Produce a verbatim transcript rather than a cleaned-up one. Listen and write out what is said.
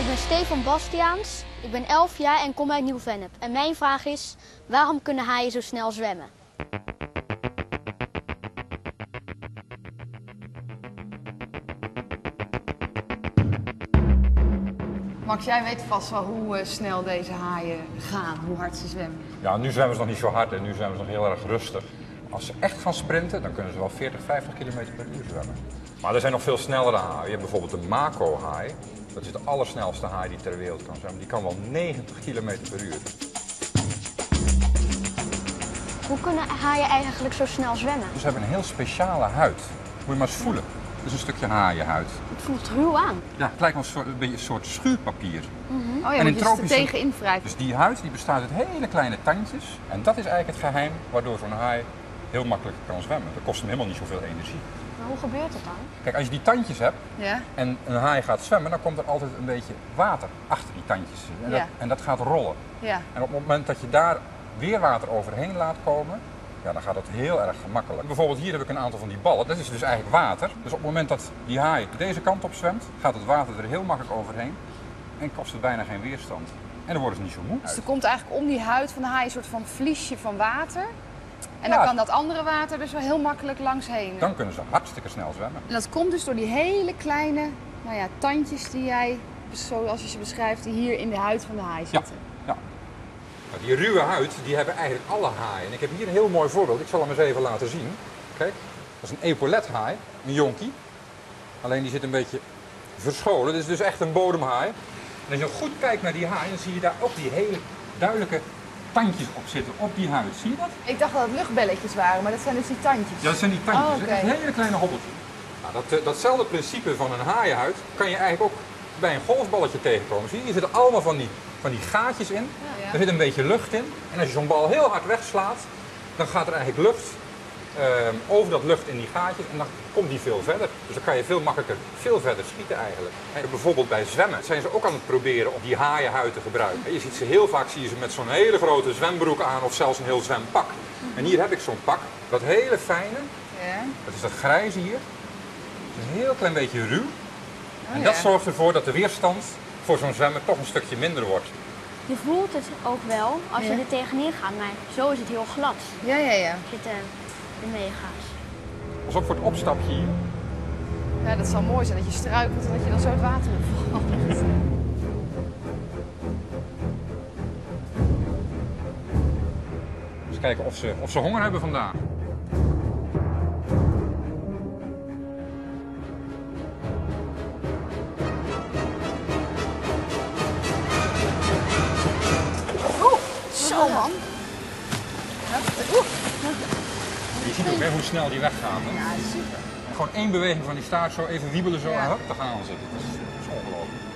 Ik ben Stefan Bastiaans, ik ben elf jaar en kom uit Nieuw-Vennep. En mijn vraag is, waarom kunnen haaien zo snel zwemmen? Max, jij weet vast wel hoe uh, snel deze haaien gaan, hoe hard ze zwemmen. Ja, nu zwemmen ze nog niet zo hard en nu zwemmen ze nog heel erg rustig. Als ze echt gaan sprinten, dan kunnen ze wel veertig, vijftig kilometer per uur zwemmen. Maar er zijn nog veel snellere haaien. Je hebt bijvoorbeeld de mako-haai. Dat is de allersnelste haai die ter wereld kan zwemmen. Die kan wel negentig kilometer per uur. Hoe kunnen haaien eigenlijk zo snel zwemmen? Dus ze hebben een heel speciale huid. Moet je maar eens voelen. Dat is een stukje haaienhuid. Het voelt ruw aan. Ja, het lijkt wel een soort, een beetje een soort schuurpapier. Mm-hmm. Oh ja, want je zit er tegenin wrijven. Dus die huid die bestaat uit hele kleine tandjes. En dat is eigenlijk het geheim waardoor zo'n haai heel makkelijk kan zwemmen. Dat kost hem helemaal niet zoveel energie. Maar hoe gebeurt dat dan? Kijk, als je die tandjes hebt ja? en een haai gaat zwemmen, dan komt er altijd een beetje water achter die tandjes. En, ja. dat, en dat gaat rollen. Ja. En op het moment dat je daar weer water overheen laat komen, ja, dan gaat het heel erg gemakkelijk. Bijvoorbeeld hier heb ik een aantal van die ballen. Dat is dus eigenlijk water. Dus op het moment dat die haai deze kant op zwemt, gaat het water er heel makkelijk overheen en kost het bijna geen weerstand. En dan worden ze niet zo moe. Dus er komt eigenlijk om die huid van de haai een soort van vliesje van water. En ja, dan kan dat andere water dus wel heel makkelijk langs heen. Dan kunnen ze hartstikke snel zwemmen. En dat komt dus door die hele kleine nou ja, tandjes die jij, zoals je ze beschrijft, die hier in de huid van de haai zitten. Ja. Ja. Die ruwe huid, die hebben eigenlijk alle haaien. En ik heb hier een heel mooi voorbeeld. Ik zal hem eens even laten zien. Kijk, dat is een epaulethaai, een jonkie. Alleen die zit een beetje verscholen. Dit is dus echt een bodemhaai. En als je goed kijkt naar die haai, dan zie je daar ook die hele duidelijke tandjes op zitten, op die huid. Zie je dat? Ik dacht dat het luchtbelletjes waren, maar dat zijn dus die tandjes. Ja, dat zijn die tandjes. Oh, okay. Dat is een hele kleine hobbeltje. Nou, dat, datzelfde principe van een haaienhuid kan je eigenlijk ook bij een golfballetje tegenkomen. Zie je, hier zitten allemaal van die, van die gaatjes in. Ja, ja. Er zit een beetje lucht in. En als je zo'n bal heel hard wegslaat, dan gaat er eigenlijk lucht uh, over dat lucht in die gaatjes en dan komt die veel verder. Dus dan kan je veel makkelijker, veel verder schieten eigenlijk. En bijvoorbeeld bij zwemmen zijn ze ook aan het proberen om die haaienhuid te gebruiken. Je ziet ze heel vaak zie je ze met zo'n hele grote zwembroek aan of zelfs een heel zwempak. En hier heb ik zo'n pak, dat hele fijne, ja. Dat is dat grijze hier. Het is een heel klein beetje ruw. Oh, en dat ja. zorgt ervoor dat de weerstand voor zo'n zwemmer toch een stukje minder wordt. Je voelt het ook wel als ja. je er tegenin gaat, maar zo is het heel glad. Ja, ja, ja. Als je het uh, ermee gaat. Pas ook voor het opstapje hier. Ja, dat zal mooi zijn dat je struikelt en dat je dan zo het water in valt. Eens kijken of ze, of ze honger hebben vandaag. Zo man. Je ziet ook hè, hoe snel die weggaan. Hè? Ja, super. En gewoon één beweging van die staart zo even wiebelen zo Ja. en hup, daar gaan ze. Dat is, dat is ongelooflijk.